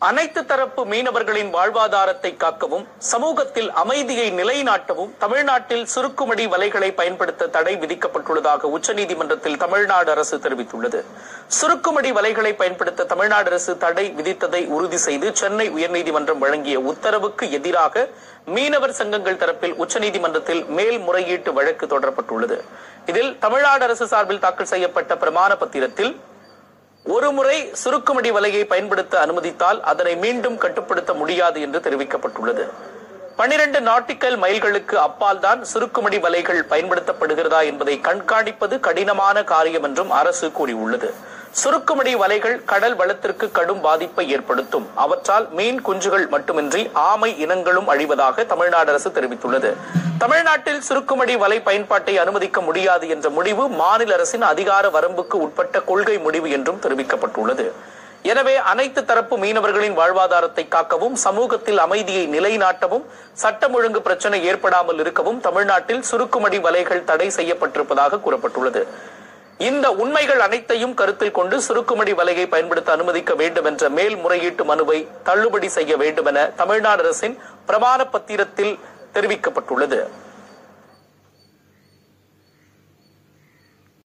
அனைத்து தரப்பு மீனவர்களின் வாழ்வாதாரத்தை காக்கவும் சமூகத்தில் அமைதியை நிலைநாட்டவும் தமிழ்நாட்டில் சுருக்குமடி வலைகளை பயன்படுத்த தடை விதிக்கப்பட்டுள்ளதாக உச்சநீதிமன்றத்தில் தமிழ்நாடு அரசு தெரிவித்துள்ளது. சுருக்குமடி வலைகளை பயன்படுத்த தமிழ்நாடு அரசு தடை விதித்ததை உறுதி செய்து சென்னை உயர்நீதிமன்றம் வழங்கிய உத்தரவுக்கு எதிராக மீனவர் சங்கங்கள் தரப்பில் உச்சநீதிமன்றத்தில் மேல்முறையீட்டு வழக்கு தொடரப்பட்டுள்ளது. இதில் தமிழ்நாடு அரசு சார்பில் தாக்கல் செய்யப்பட்ட பிரமாண பத்திரத்தில் ஒருமுறை சுருக்குமடி வலையை பயன்படுத்த அனுமதித்தால் அதனை மீண்டும் கட்டுப்படுத்த முடியாது என்று தெரிவிக்கப்பட்டுள்ளது. 12 நாட்டிக்கல் மைல்களுக்கு அப்பால் தான் சுருக்குமடி வலைகள் பயன்படுத்தப்படுகிறதா என்பதை கண்காணிப்பது கடினமான காரியம் என்றும் அரசு கூறியுள்ளது. சுருக்குமடி வலைகள் கடல் வளத்திற்கு கடும் பாதிப்பை ஏற்படுத்தும். அவற்றால் மீன் குஞ்சுகள் மட்டுமின்றி ஆமை இனங்களும் அழிவதாக தமிழ்நாடு அரசு தெரிவித்துள்ளது. தமிழ்நாட்டில் சுருக்குமடி வலை பயன்பாட்டை அனுமதிக்க முடியாது என்ற முடிவு மாநில அரசின் அதிகார வரம்புக்கு உட்பட்ட கொள்கை முடிவு என்றும் தெரிவிக்கப்பட்டுள்ளது. எனவே அனைத்து தரப்பு மீனவர்களின் வாழ்வாதாரத்தை காக்கவும் சமூகத்தில் அமைதியை நிலைநாட்டவும் சட்டம் ஒழுங்கு பிரச்சனை ஏற்படாமல் இருக்கவும் தமிழ்நாட்டில் சுருக்குமடி வலைகள் தடை செய்யப்பட்டிருப்பதாக கூறப்பட்டுள்ளது. இந்த உண்மைகள் அனைத்தையும் கருத்தில் கொண்டு சுருக்குமடி வலையை பயன்படுத்த அனுமதிக்க வேண்டும் என்ற மேல்முறையீட்டு மனுவை தள்ளுபடி செய்ய வேண்டும் என தமிழ்நாடு அரசின் பிரமாண பத்திரத்தில் தெரிவிக்கப்பட்டுள்ளது.